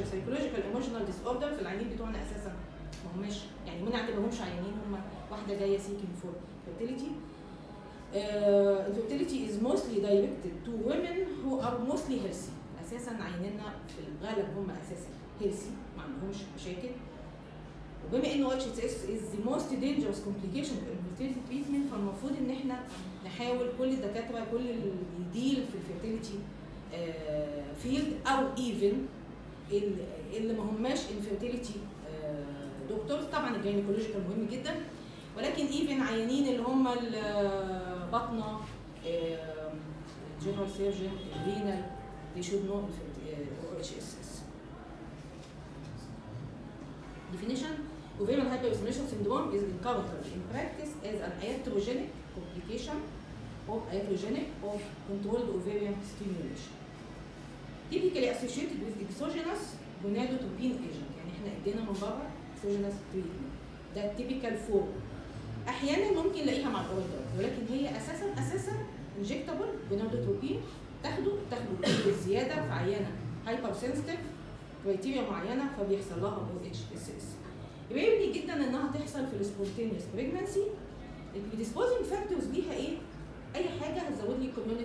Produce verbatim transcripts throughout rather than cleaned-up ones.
سايكولوجيكال ايموشنال ديس اوردر في العيانين بتوعنا اساسا ما هماش يعني ما نعتبرهمش عيانين، هم واحده جايه سيكينج فور fertility. Uh, infertility is mostly directed to women who are mostly healthy. اساسا عيانينا في الغالب هم اساسا healthy ما عندهمش مشاكل. وبما انه اتش اس اس is the most dangerous complication of infertility treatment فالمفروض ان احنا نحاول كل الدكاتره كل اللي يديل في الفيرتيليتي فيلد او ايفن اللي ما هماش انفيرتيليتي دكتور. طبعا الجينيكولوجيكال مهم جدا، ولكن ايفن عيانين اللي هم البطنه الجنرال سيرجن الرينال they should know O H S S. Definition: ovarian hyperestimulation syndrome is encountered in practice as an iatrogenic complication of iatrogenic of controlled ovarian stimulation. Typically associated with exogenous gonadotropin agent، يعني احنا ادينا من بره exogenous treatment. ده typical form. احيانا ممكن نلاقيها مع الاورال دراج، ولكن هي اساسا اساسا injectable gonadotropin تاخده تاخده زياده في عيانه هايبر سنسيتيف كرايتيريا معينه فبيحصل لها او اتش اس اس. ريرلي جدا انها تحصل في السبونتينيوس بريجنسي. البريديسبوزنج فاكتورز ليها ايه؟ اي حاجه هتزود لي كوميونيك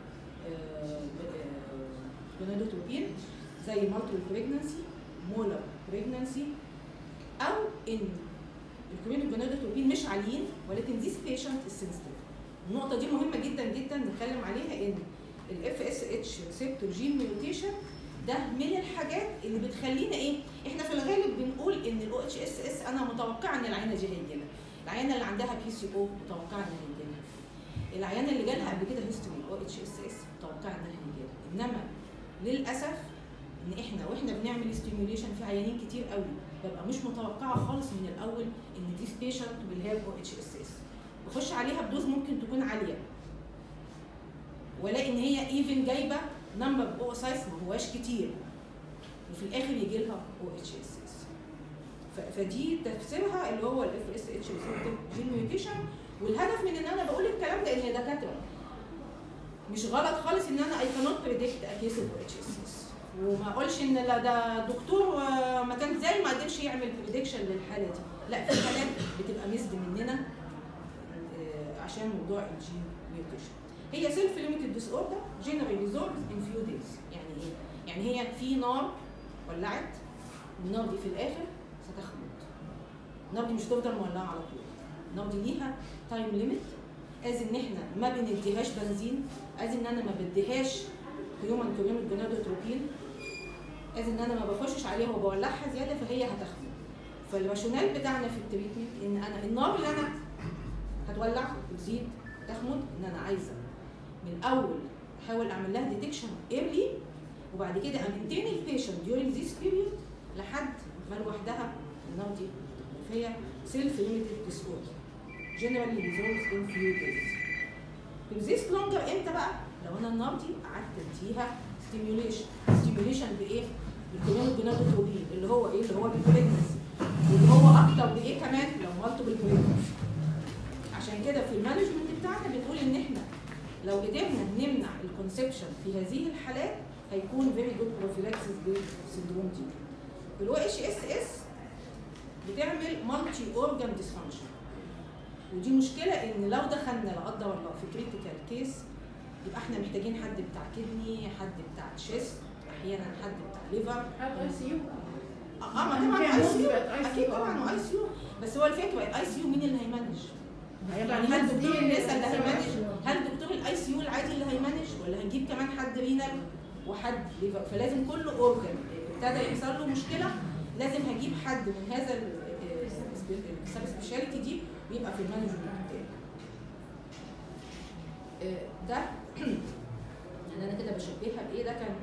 gonadotropin زي مالتيبل بريجنسي مولر بريجنسي، او ان الكوميونيك gonadotropin مش عاليين ولكن this patient is sensitive. النقطه دي مهمه جدا جدا نتكلم عليها، ان الاف اس اتش ريسبتور جين ميوتيشن ده من الحاجات اللي بتخلينا ايه؟ احنا في الغالب بنقول ان الاو اتش اس اس انا متوقعه ان العيانه دي هيجي لها، العيانه اللي عندها بي سي او متوقعه ان هيجي لها، العيانه اللي جالها قبل كده هيستوري او اتش اس اس متوقعه ان هيجي لها. انما للاسف ان احنا واحنا بنعمل ستيميوليشن في عيانين كتير قوي ببقى مش متوقعه خالص من الاول ان ديس بيشنت ويل هاف او اتش اس اس، بخش عليها بدوز ممكن تكون عاليه ولا ان هي ايفن جايبه نمبر او سايز ما هواش كتير وفي الاخر يجي لها او اتش اس اس. فدي تفسيرها اللي هو الاف اس اتش ريسبتور جين ميوتيشن. والهدف من ان انا بقول الكلام ده ان دكاتره مش غلط خالص ان انا اي كانوت بريدكت ا كيس اوف اتش اس اس، وما اقولش ان لا ده دكتور ما كان زي ما قدرش يعمل بريدكشن للحاله دي، لا في حالات بتبقى ميزد مننا عشان موضوع الجين ميوتيشن. هي سيلف ليميتد ديس اوردر جنرالي ريزولفز ان فيو دايز. يعني ايه؟ يعني هي في نار ولعت، النار دي في الاخر ستخمد. النار دي مش هتفضل مولعه على طول، النار دي ليها تايم ليميت، از ان احنا ما بنديهاش بنزين، از ان انا ما بديهاش هيومن كوميونيك gonadotropin، از ان انا ما بخشش عليها وبولعها زياده فهي هتخمد. فالراشونال بتاعنا في التريتمنت ان انا النار اللي انا هتولع وتزيد تخمد ان انا عايزه من الاول احاول اعمل لها ديتكشن ايرلي، وبعد كده امنتين البيشنت ديورنج ذيس بيريود لحد ما لوحدها النار دي تخمد. فهي سيلف ليميتد ديس اوردر جنرالي ريزولفز ان فيو دايز. بتزيست لونجر امتى بقى؟ لو انا النار دي قعدت اديها ستيميوليشن. ستيميوليشن بايه؟ بالكوميونيك gonadotropin اللي هو ايه؟ اللي هو بالبريجنسي، واللي هو اكتر بايه كمان؟ لو مالتيبل بريجنسي. عشان كده في المانجمنت بتاعنا بنقول ان احنا لو قدرنا نمنع الكونسبشن في هذه الحالات هيكون فيري جود بروفيلاكسيس بالسندروم دي. الاو اتش اس اس بتعمل مالتي اورجان ديسفانكشن، ودي مشكله ان لو دخلنا لا قدر الله في كريتيكال كيس يبقى احنا محتاجين حد بتاع كدني، حد بتاع تشيست، احيانا حد بتاع ليفر، اي سي يو. اه ما طبعا اي سي يو اكيد طبعا اي سي يو. بس هو الفكره الاي سي يو مين اللي هيمانج؟ يعني هل دكتور النساء اللي هيمانج؟ هل دكتور الاي سي يو العادي اللي هيمانج؟ ولا هنجيب كمان حد رينال وحد ليفر؟ فلازم كل اورجن ابتدى يحصل له مشكله لازم هجيب حد من هذا السب سبيشاليتي دي ويبقى في المانجمنت بتاعي. ده يعني انا كده بشبهها بايه؟ ده كان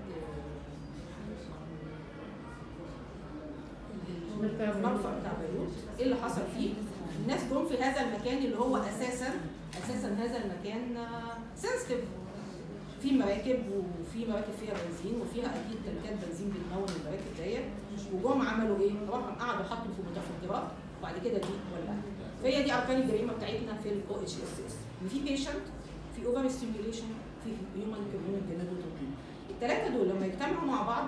المرفأ بتاع بيروت. ايه اللي حصل فيه؟ الناس جم في هذا المكان اللي هو اساسا اساسا هذا المكان سنسيتيف، في مراكب وفي مراكب فيها بنزين وفيها اكيد تنكات بنزين بتمون المراكب ديت، وجم عملوا ايه؟ طبعا قعدوا حطوا في متفجرات وبعد كده دي ولعت. فهي دي اركان الجريمه بتاعتنا في الاو اتش اس اس، ان في بيشنت، في اوفر ستيميوليشن، في هيومن كوميونيك gonadotropin. الثلاثه دول لما يجتمعوا مع بعض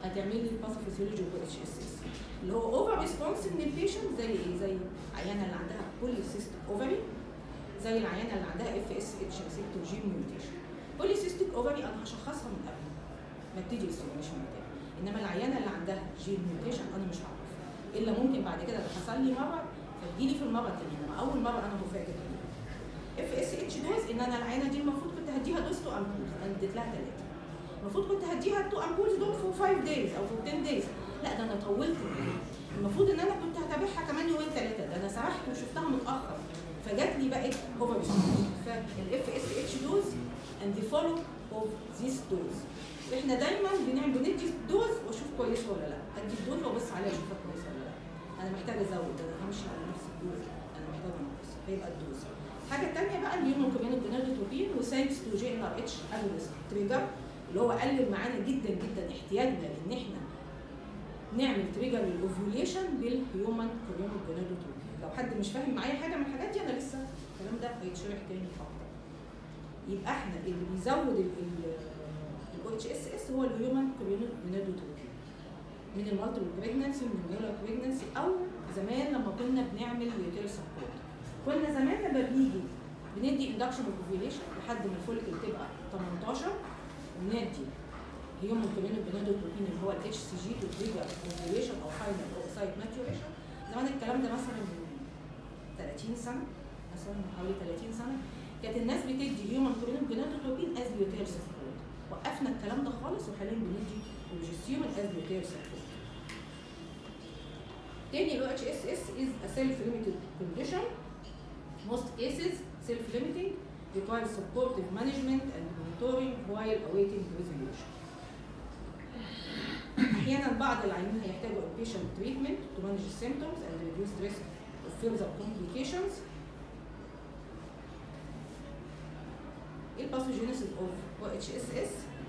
هتعمل لي الباثوفيسيولوجي و اتش اس اس اللي هو اوفر ريسبونس من البيشنت زي ايه؟ زي العيانه اللي عندها بوليسيستيك اوفري، زي العيانه اللي عندها اف اس اتش ريسبتور جين ميوتيشن. بوليسيستيك اوفري انا هشخصها من قبل ما ابتدي الاستيميشن بتاعي، انما العيانه اللي عندها جين ميوتيشن انا مش هعرف الا ممكن بعد كده لو حصل لي مرض فتجيلي في المره الثانيه، انما اول مره انا بفاجئ بيها. اف اس اتش دوز ان انا العيانه دي المفروض كنت هديها دوز تو امبولز، انا اديت لها ثلاثه. المفروض كنت هديها تو امبولز دول فور خمسة دايز او فور عشرة دايز، لا ده انا طولت. المفروض ان انا كنت هتابعها كمان يومين ثلاثه، ده انا سرحت وشفتها متاخر فجات لي بقت اوفر ريسبونس. فالاف اس اتش دوز اند ذا فولو اوف ذيس دوز. احنا دايما بنعمل بندي دوز واشوف كويسه ولا لا، ادي الدوز وابص عليها اشوفها كويسه ولا لا. انا محتاجه ازود، انا همشي على نفس الدوز، انا محتاجه انقص، فيبقى الدوز. الحاجه الثانيه بقى الهيومن كوميونيك جونادوتروبين وسايكس تو جي ان ار اتش اجونست تريجر اللي هو قلل معانا جدا جدا احتياجنا لان احنا نعمل تريجر للاوفيوليشن بالهيومن كوميونيك جونادوتروبين. لو حد مش فاهم معايا حاجه من الحاجات دي انا لسه الكلام ده هيتشرح تاني اكتر. يبقى احنا اللي بيزود الاو اتش اس اس هو الهيومن كوميونيك جونادوتروبين من المالتيبل بريجنسي ومن الميولار بريجنسي، او زمان لما كنا بنعمل يوتيل سبورت كنا زمان لما بنيجي بندي اندكشن اوفيوليشن لحد ما الفوليكل تبقى تمنتاشر وندي هيومن كوميونيك جونادوتروبين اللي هو الاتش سي جي تو تريجر اوفيوليشن او فاينل اوسايت ماتيوريشن. زمان الكلام ده مثلا من ثلاثين سنه، مثلا من حوالي ثلاثين سنه كانت الناس بتدي هيومن كوميونيك جونادوتروبين از يوتيل سبورت. وقفنا الكلام ده خالص وحاليا بندي بروجستيرون از يوتيل سبورت. تاني ال او اتش اس اس is a self-limited condition. Most cases self-limiting requires supportive management and monitoring while awaiting resolution. أحيانا بعض العيانين هيحتاجوا outpatient treatment to manage symptoms and reduce risk of further complications. الباثوجينيسيس of او اتش اس اس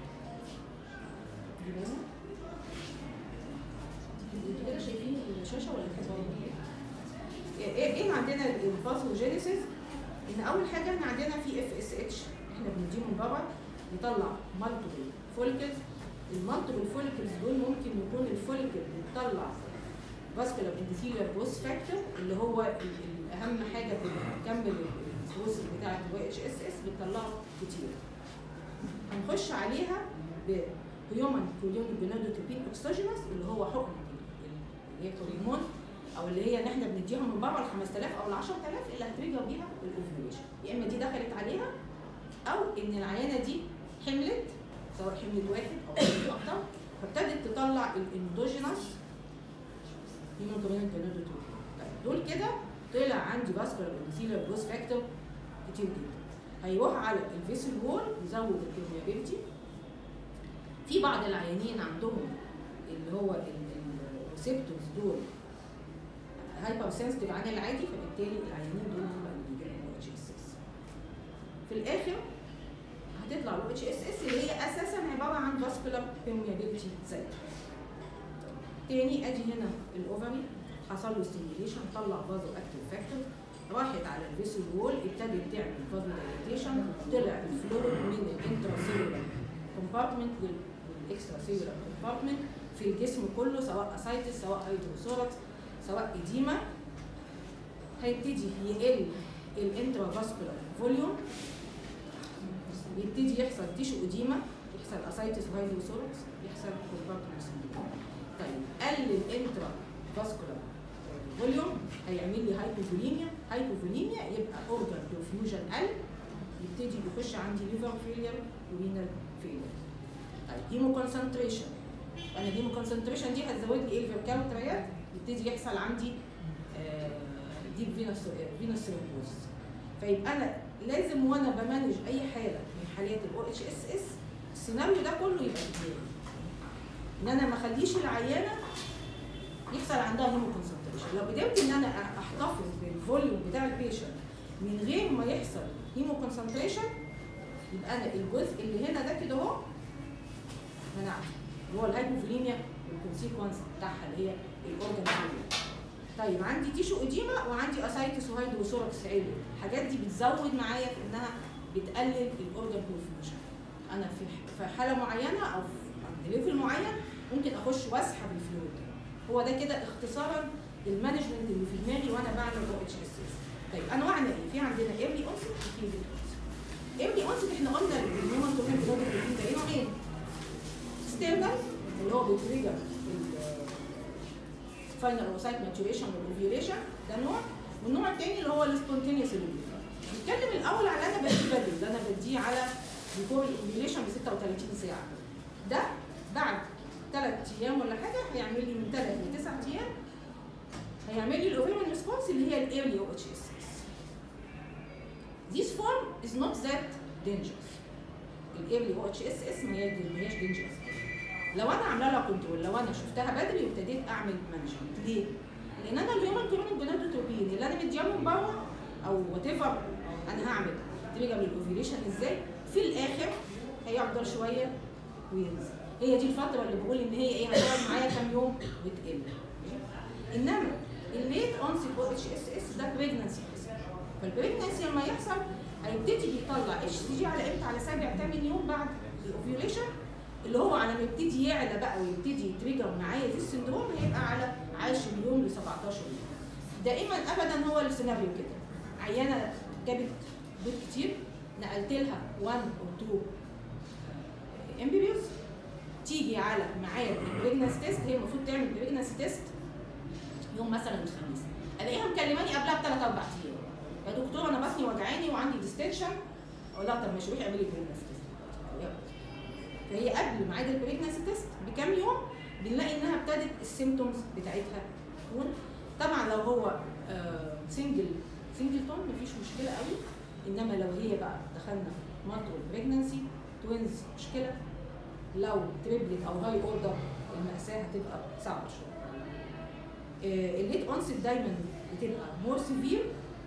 انتوا كده شايفين الشاشه ولا بتحبوا ايه؟ ايه عندنا الباثوجينيسيس؟ ان اول حاجه احنا عندنا في اف اس اتش احنا بنديه من بره يطلع مالتيبل فوليكلز. المالتيبل فوليكلز دول ممكن يكون الفوليكل بتطلع فاسكولار اندثيليال جروث فاكتور اللي هو اهم حاجه بتكمل البروسيس بتاعه الواي اتش اس اس بتطلعه كتير. هنخش عليها بهيومن كوميونيك جونادوتروبين اكسوجينوس اللي هو حقن اللي هي هرمون او اللي هي ان احنا بنديها من بره ال خمسة آلاف او ال عشرة آلاف اللي هترجع بيها الاوفيوليشن. يا اما دي دخلت عليها او ان العيانه دي حملت، سواء حملت واحد او حملت اكتر فابتدت تطلع الاندوجينوس هيومن كوميونيك جونادوتروبين. دول كده طلع عندي فاسكولار اندثيليال جروث فاكتور كتير جدا. هيروح على الفيسل وول يزود البرميابيلتي. في بعض العيانين عندهم اللي هو الريسبتورز دول هايبر سنسيتيف عن العادي، فبالتالي العيانين دول هم اللي بيجيلهم او اتش اس اس. في الاخر هتطلع الاو اتش اس اس اللي هي اساسا عباره عن فاسكولار بيرميابيلتي زي تاني. ادي هنا الاوفري حصل له ستيميوليشن طلع فازو اكتيف فاكتور، راحت على الفيسل وول ابتدت تعمل فازو دايليتيشن، طلع الفلويد من الانترا سيلولار كومبارتمنت والاكسترا سيلولار كومبارتمنت في الجسم كله، سواء اسايتس سواء هيدروسوركس سواء اديما. هيبتدي يقل الانترا فاسكولار فوليوم، يبتدي يحصل تيشو اديما، يحصل اسايتس وهيدروسوركس، يحصل كومبارتمنت سندروم. طيب قل الانترا فاسكولار فوليوم هيعمل لي هايبوفوليميا، هايبوفوليميا يبقى اورجان برفيوجن قل، يبتدي يخش عندي ليفر فيلير ورينال فيلير. طيب هيمو كونسنتريشن، انا الهيمو كونسنتريشن دي هتزود لي ايه الفيركاوتريات، يبتدي يحصل عندي ديب فينوس فينوس ثرومبوز. فيبقى انا لازم وانا بمانج اي حاله من حالات الاو اتش اس اس السيناريو ده كله يبقى في دماغي ان انا ما اخليش العيانه يحصل عندها هيمو كونسنتريشن. لو قدرت ان انا احتفظ بالفوليوم بتاع البيشنت من غير ما يحصل هيمو كونسنتريشن يبقى انا الجزء اللي هنا ده كده اهو منعته اللي هو الهايبوفوليميا والكونسيكونس بتاعها اللي هي الاورجان فيلير. طيب عندي تيشو اديما وعندي اسايتس وهيدروسوركس عالي، الحاجات دي بتزود معايا في انها بتقلل الاورجان برفيوجن. انا في في حاله معينه او في ليفل معين ممكن اخش واسحب الفلويد. هو ده كده اختصارا المانجمنت اللي في دماغي وانا بعمل او اتش اس اس. طيب انواعنا ايه؟ في عندنا ايرلي اونست وفي ليت اونست. ايرلي اونست احنا قلنا الهيومن تومين بلاد بروتين ده نوعين. ستيرنال اللي هو بيتريجر الفاينل اوسايت ماتوريشن والاوفيوليشن ده نوع، والنوع الثاني اللي هو السبونتينيوس اوفيوليشن. نتكلم الاول على انا بديه بدري، اللي انا بديه على بيفور الاوفيوليشن ب ستة وثلاثين ساعه. ده بعد ثلاث ايام ولا حاجه هيعمل لي من ثلاث لتسع ايام هيعمل لي الاوفيرمنت ريسبونس اللي هي الايرلي او اتش اس اس. This form is not that dangerous. الايرلي او اتش اس اس ما هياش dangerous. لو انا عامله لها كنترول، لو انا شفتها بدري وابتديت اعمل مانجمنت. ليه؟ لان انا الهيومن كوميونيك جونادوتروبين اللي انا مديها من بره او وات ايفر انا هعمل تريجر للاوفيوليشن ازاي؟ في الاخر هيفضل شويه وينزل. هي دي الفتره اللي بقول ان هي ايه هتقعد معايا كام يوم وتقل. انما الليت اونست او اتش اس اس ده بريجنسي. فالبريجنسي لما يحصل هيبتدي بيطلع اتش سي جي على امتى؟ على سابع ثامن يوم بعد الاوفيوليشن، اللي هو على ما يبتدي يعلى بقى ويبتدي يتريجر معايا دي السندروم هيبقى على عاشر يوم ل سبعتاشر يوم. دائما ابدا هو السيناريو كده. عيانه جابت بيض كتير، نقلت لها واحد او اتنين امبريوز، تيجي على ميعاد البريجنسي تيست، هي المفروض تعمل بريجنسي تيست يوم مثلا الخميس، الاقيها مكلماني قبلها بثلاث اربع ايام، يا دكتور انا بطني وجعاني وعندي ديستنشن. اقول لها طب ماشي روحي اعملي بريجنسي تيست. فهي قبل ميعاد البريجنسي تيست بكام يوم بنلاقي انها ابتدت السيمتومز بتاعتها تكون. طبعا لو هو آه سنجل سنجل تون مفيش مشكله قوي، انما لو هي بقى دخلنا مالتيبل بريجنسي توينز مشكله، لو تريبلت او هاي اوردر المأساة هتبقى صعبه شويه. آه الليت اونست دايما بتبقى مور سيفير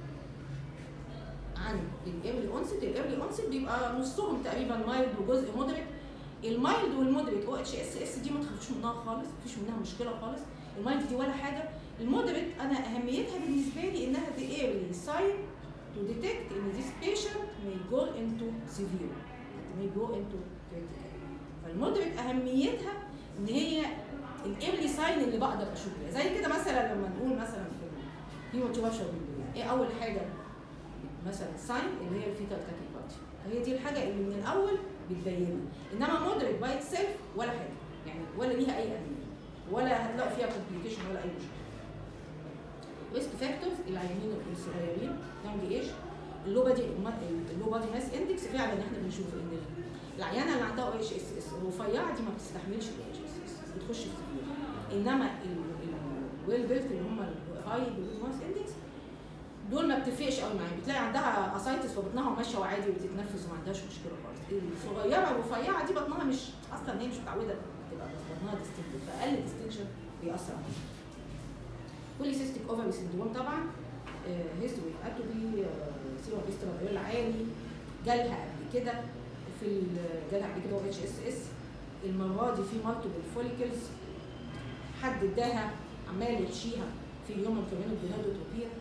عن الايرلي اونست. الايرلي اونست بيبقى نصهم تقريبا مايلد وجزء مودريت. المايلد والمودريت او اتش اس اس دي ما تخافوش منها خالص، مفيش منها مشكله خالص. المايلد دي ولا حاجه. المودريت انا اهميتها بالنسبه لي انها the early sign to detect in this patient may go into severe may go into critical. فالمودريت اهميتها ان هي الايرلي ساين اللي بقدر اشوف بيها. زي كده مثلا لما نقول مثلا في هيماتوباشا ايه اول حاجه مثلا ساين اللي هي الفيتال تاكيكارديا، هي دي الحاجه اللي من الاول بتبين. انما مودريت باي سيلف ولا حاجه يعني، ولا ليها اي اهميه ولا هتلاقوا فيها كومبليكيشن ولا اي مشكله. ريسك فاكتورز العيانين الصغيرين يونج ايج، اللو بادي اللو بادي ماس اندكس، فعلا احنا بنشوف ان العيانه اللي عندها او اتش اس اس الرفيعه دي ما بتستحملش الاو اتش اس اس بتخش في سبيل. انما الويل بيلت اللي هم الهاي ماس اندكس دول ما بتفرقش قوي معايا، بتلاقي عندها اسايتس في بطنها وماشيه وعادي وبتتنفس وما عندهاش مشكله خالص. الصغيره الرفيعه دي بطنها مش اصلا هي مش متعوده تبقى بطنها ديستنشن، فاقل ديستنشن بيأثر عليها. بوليسيستيك اوفري سندروم طبعا هيستوري اتوبي سيرم استراديول عالي، جالها قبل كده في جالها قبل كده او اتش اس اس، المره دي في مالتيبل فوليكلز، حد اداها عمال يحشيها في هيومن كوميونيك جونادوتروبين،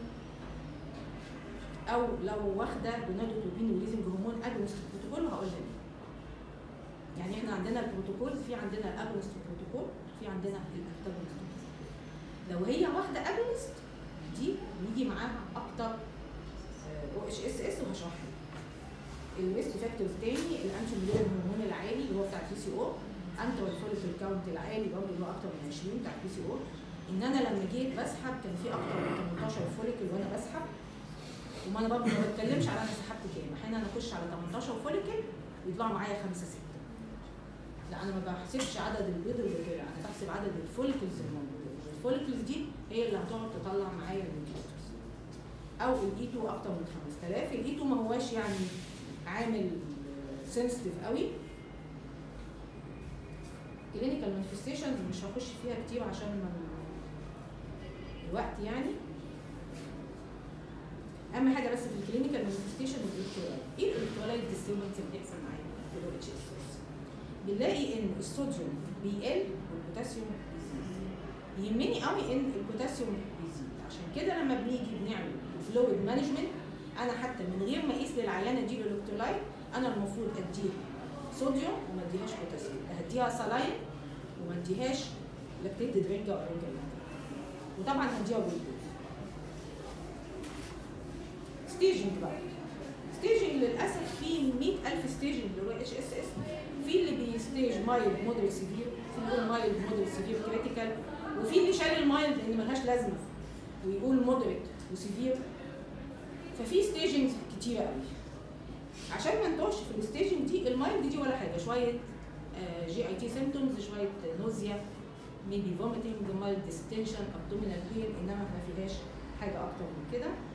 او لو واخده جونادوتروبين وليزنج هرمون اجونست بروتوكول وهقولها ليه. يعني احنا عندنا البروتوكول، في عندنا الاجونست بروتوكول، في عندنا الانتاجونست. لو هي واخده اجونست دي بيجي معاها اكتر او اتش اس اس وهشرحها. الريسك فاكتورز تاني الانتي هرمون العالي اللي هو بتاع البي سي او، انترال فوليكل كاونت العالي برضه اللي هو اكتر من عشرين بتاع البي سي او. ان انا لما جيت بسحب كان في اكتر من تمنتاشر فوليكل وانا بسحب، وما انا برضه ما بتكلمش على انا سحبت كام، احيانا انا اخش على تمنتاشر فوليكل ويطلعوا معايا خمسه سته. لا انا ما بحسبش عدد البيض اللي طلع، انا بحسب عدد الفوليكلز الموجوده. الفوليكلز دي هي اللي هتقعد تطلع معايا النيوكليوس. او الاي اتنين اكتر من خمسة آلاف. الاي اتنين ما هواش يعني عامل سنسيتيف قوي. كلينيكال مانيفستيشنز مش هخش فيها كتير عشان ما الوقت يعني. اهم حاجه بس في الكلينيكال مانيفستيشن الالكترولايت. ايه الالكترولايت ديستربنس اللي بيحصل معايا في الاو اتش اس اس؟ بنلاقي ان الصوديوم بيقل والبوتاسيوم بيزيد. يهمني قوي ان البوتاسيوم بيزيد، عشان كده لما بنيجي بنعمل فلويد مانجمنت انا حتى من غير ما اقيس للعيانه دي الالكترولايت انا المفروض اديها صوديوم وما اديهاش بوتاسيوم، هديها سلاين وما اديهاش لاكتيتد رنجه او رنجه لاكتيت. وطبعا هديها بالدوز. ستيجنج بقى. ستيجنج للاسف في مئة ألف ستيجنج اللي هو اتش اس اس. في اللي بيستيج مايلد مودريت سيفير، في اللي يقول مايلد مودريت سيفير كريتيكال، وفي اللي شال المايلد لان ملهاش لازمه ويقول مودريت وسيفير. ففي ستيجنجز كتيره قوي. عشان ما نتوهش في الستيجنج دي، المايلد دي ولا حاجه، شويه جي اي تي سيمبتومز، شويه نوزيا، ميبي فوميتنج، مايلد ديستنشن، ابدومينال بين، انما ما فيهاش حاجه اكتر من كده.